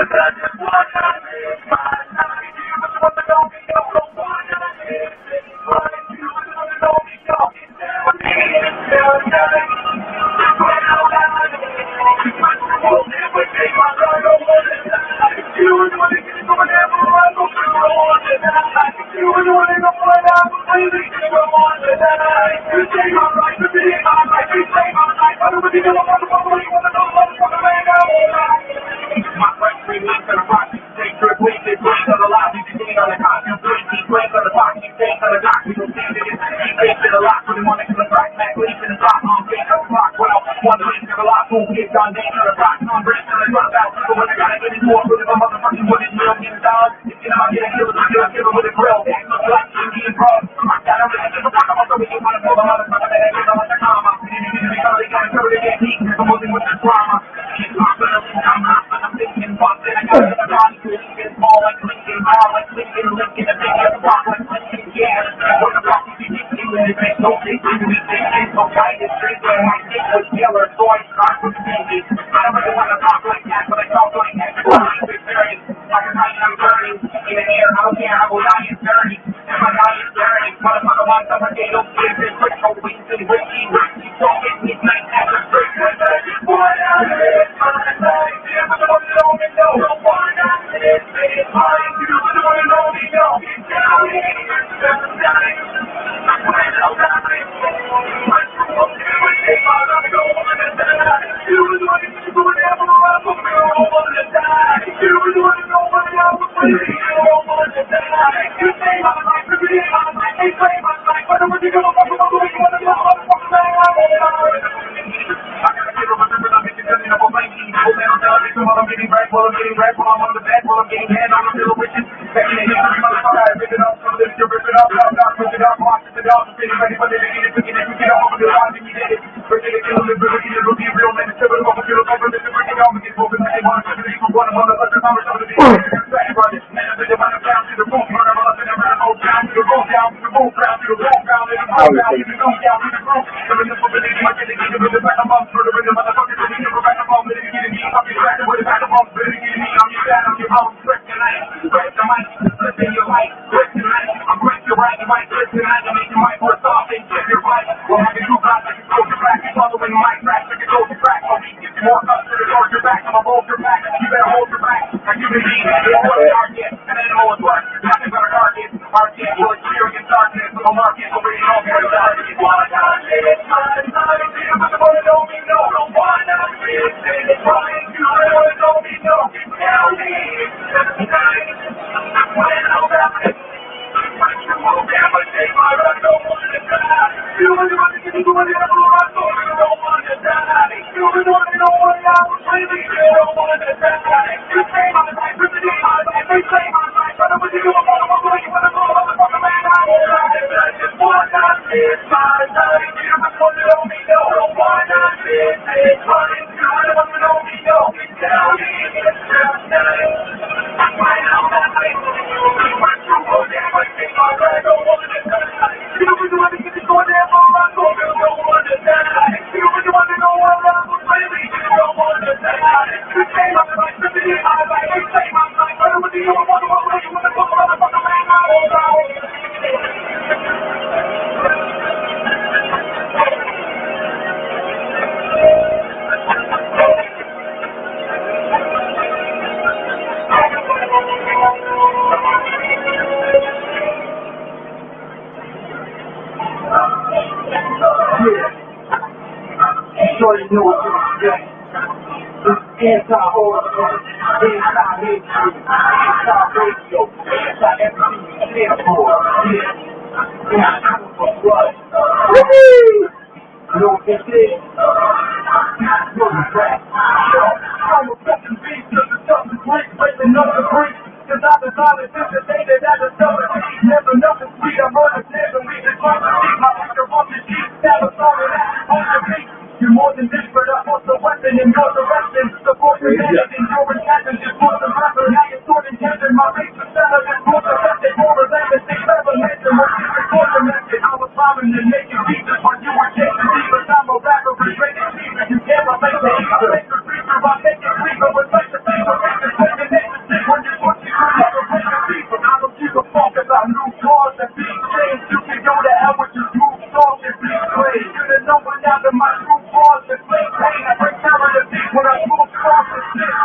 You can't relate to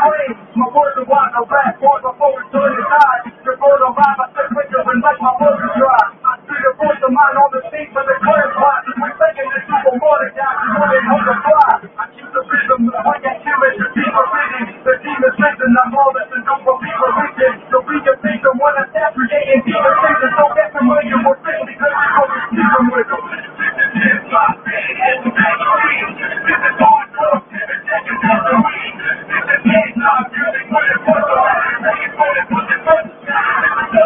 brain. My words are wide, the last war before it's done and died. You're born alive, I said quicker when like my burger dry. I see the voice of mine on the stage for the clear spot. We're thinking that you will water down, you know they hold the fly. I keep the rhythm, when that killing, the people reading. The demons listen, I'm all this and don't believe religion. So we can think of one of that creating demon vision. So get familiar with it because we go to sleep with them. It's my thing, it's the best dream. This is hard work, this is taking down the weed. This is it, not really put it for the last. Make it put it for the first time.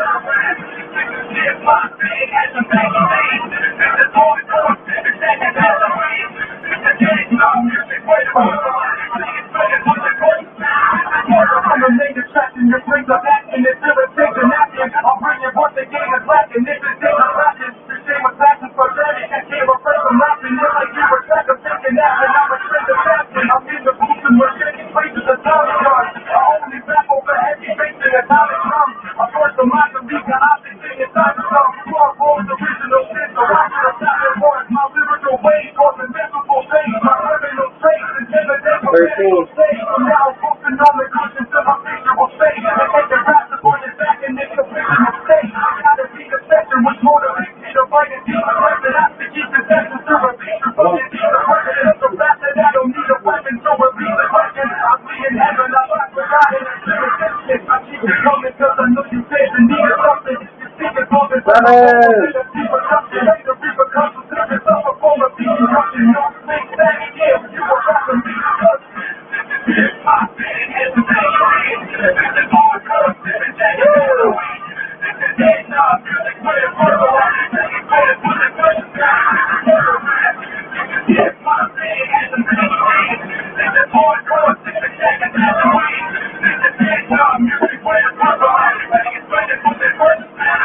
It's my thing, it's the best dream. This is hard work, this is taking down the weed. This is it, not really put it for the last. Make it put it for the first time. I'm a main attraction, your brings up action. It's irritating action. I'll bring it once the game is lacking. This is daily practice. Your shame was passion for dirty. I can't refrain from laughing. You're like you were track of taking action. I'm a trained assassin. I'm in the booth and we're shaking places of Tommy Gun. I only battle for heavy bass and atomic drum. I force the mind to leak the optic thing inside the drum. Far from the original sin, so I should have stopped it once. My lyrical waves cause invincible things. My criminal traits intimidate my physical state. Now I'm focusing on the cushions of my visual state. I take the rapid on your back and it's a fictional state. I gotta be the section which motivates me to fight and deep. I have to keep the session to repeat. You're fucking deep. The person is so fast that I don't need a weapon. So repeat the question. I'll be in heaven. I'm not forgotten. I keep it coming cause I know you said you needed something. You think it's all this. The repercussions of this upper form of being Russian. No think that again. You were rapping me. It's my thing. It's the best dream. This is hard work. This is taking down the weed. This is it. Not really put it for the last. Make it put it for the first time. It's my thing. It's the best dream. This is hard work. This is taking down the weed. This is it. Not really put it for the last. Make it put it for the first time.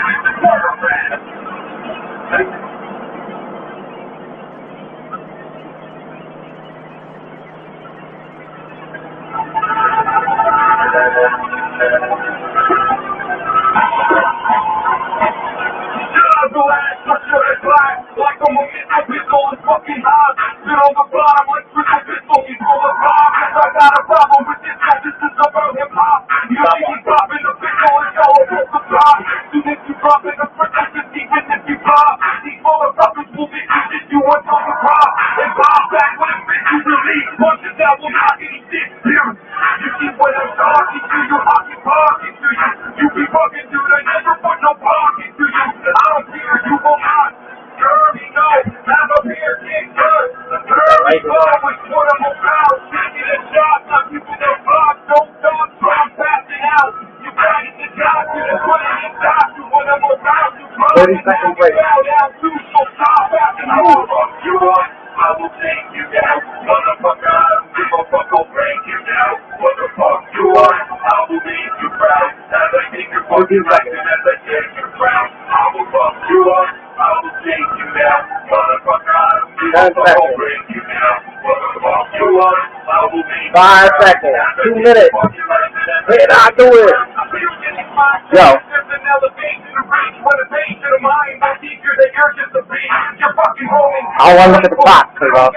Like a moment, I pistol is fucking hot. Sit on the bottom like with a pistol, he's full of bomb. Cause I got a problem with this guy, this is about hip hop. You know he's dropping the pistol and y'all will put the top. Soon as you drop it, the protectors even if you pop. These motherfuckers will be if you want to pop. And pop back when it's been you release. Punches out will knock any shit here. You see what I'm talking to you, hockey talking to you. You be fucking dude, I never put no pocket to you. I don't care, you will not. Dirty no, have a beer, kick good. Dirty ball with one of them out. Taking a shot, not keeping their box. Don't dog, try passing out. You practice the job, you just put it in top. You one of them out, you run. 30 seconds later. Down too, so stop after you want. I will take you down. Motherfucker, I don't give a fuck, I'll break you down. What the fuck you want? I will make you proud. As I take your fucking life and as I take your crown. I will fuck you up. I will take you down. Motherfucker, I don't give a fuck, I'll break you down. What the fuck you want? I will make you 5 seconds. 2 minutes. Hey, not do it. Yo. I want to look at the clock, bro.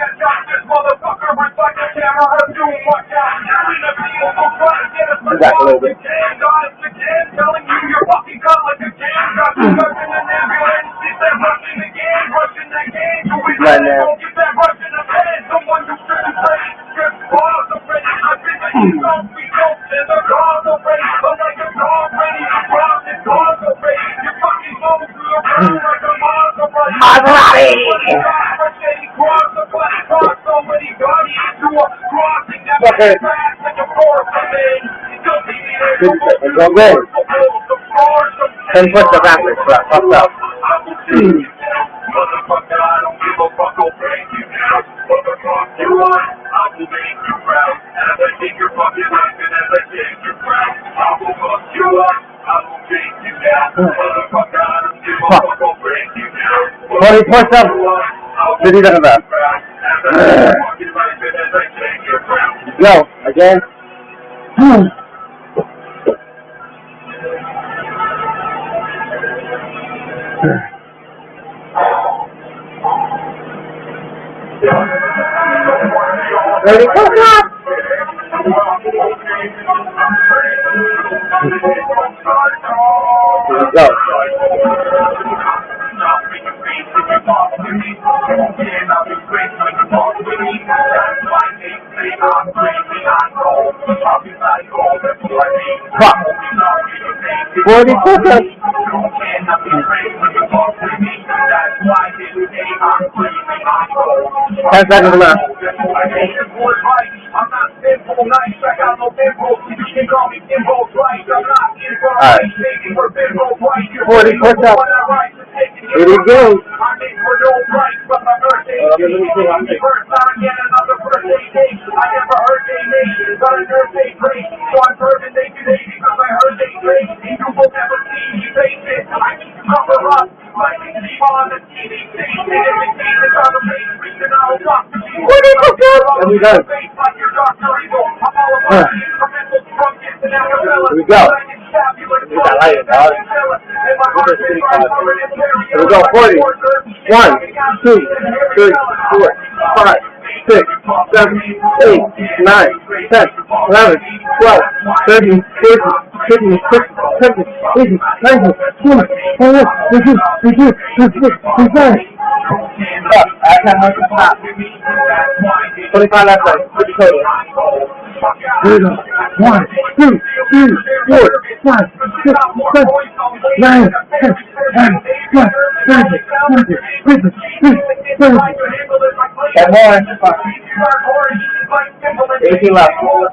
You got a little bit. Right now. Maserati! Okay. Go good. 10 push-ups after, fucked up. Motherfucker, I don't give a fuck, I'll break you down. What the fuck you want? I will make you proud. As I take your fucking life and as I take your crown. I will fuck you up. I will take you down. Motherfucker, I don't give a fuck, I'll break you down. 20 push-ups. 50 seconds left. Go, again. Ready, push-up. we go. Fuck. 40 push-ups. 10 seconds left. Alright. 40 push-ups. Here we go. There we go. Here we go. We got light, dog. Here we go. 40. 1, 2, 3, 4, 5, 6, 7, 8, 9, 10, 11, 12, 13, 14, 15, 16, 17, 18, 19, 20, 21, 22, 23, 24, 25. I can't make it stop. 25 left side. What's the total? Here we go. 1, 2, 3, 4, 5, 6, 7, 9, 10, 11, 12, 13, 14, 15, 16, 17. 10 more. 18 left.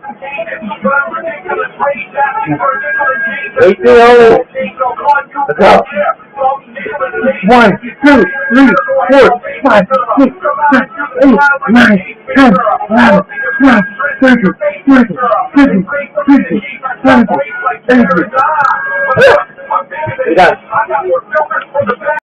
18 only. Let's go. 1, 2, 3, 4, 5, 6, 7, 8, 9, 10, 11, 12, 13, 14, 15, 16, 17, 18. We got it.